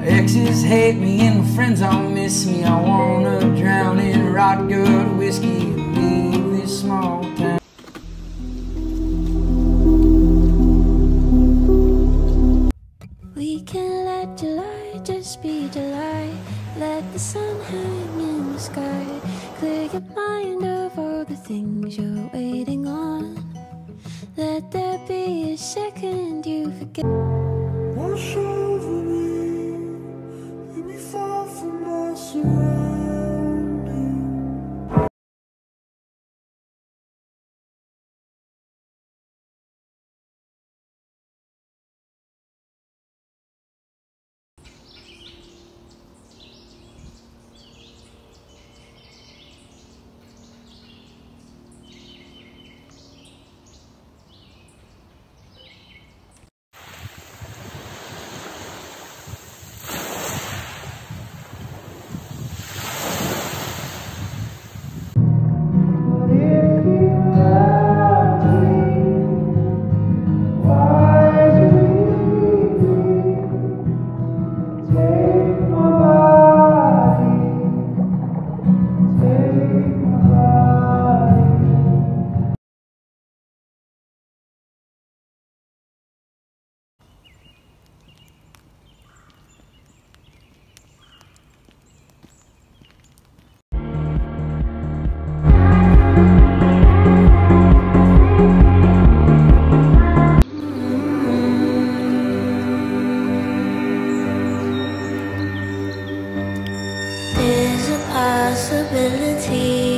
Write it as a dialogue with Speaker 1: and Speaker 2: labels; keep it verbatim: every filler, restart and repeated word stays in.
Speaker 1: Exes hate me and my friends all miss me. I wanna drown in rot gut whiskey to leave this small town.
Speaker 2: We can let July just be July. Let the sun hang in the sky. Clear your mind of all the things you're waiting on. Let there be a second you forget.
Speaker 3: Wash over me, let me fall from my surroundings.
Speaker 2: There's a possibility